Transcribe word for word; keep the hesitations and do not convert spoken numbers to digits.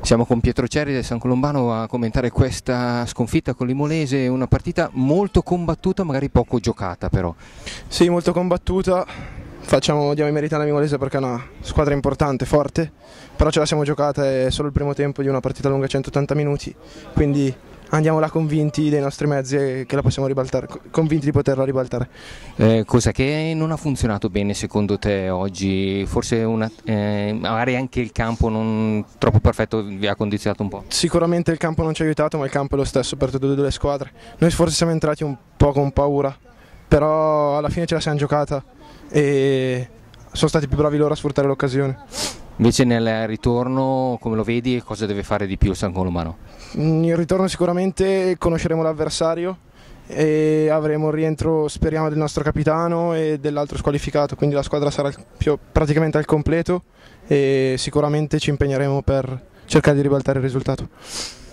Siamo con Pietro Cerri del San Colombano a commentare questa sconfitta con l'Imolese, una partita molto combattuta, magari poco giocata però. Sì, molto combattuta, facciamo, diamo i meriti all'Imolese perché è una squadra importante, forte, però ce la siamo giocata, è solo il primo tempo di una partita lunga centottanta minuti, quindi andiamo là convinti dei nostri mezzi e che la possiamo ribaltare, convinti di poterla ribaltare. Eh, cosa che non ha funzionato bene secondo te oggi? Forse una, eh, magari anche il campo non troppo perfetto vi ha condizionato un po'? Sicuramente il campo non ci ha aiutato, ma il campo è lo stesso per tutte e due le squadre. Noi forse siamo entrati un po' con paura, però alla fine ce la siamo giocata e sono stati più bravi loro a sfruttare l'occasione. Invece nel ritorno come lo vedi e cosa deve fare di più il San Colombano? In ritorno sicuramente conosceremo l'avversario e avremo il rientro, speriamo, del nostro capitano e dell'altro squalificato, quindi la squadra sarà più, praticamente al completo e sicuramente ci impegneremo per cercare di ribaltare il risultato.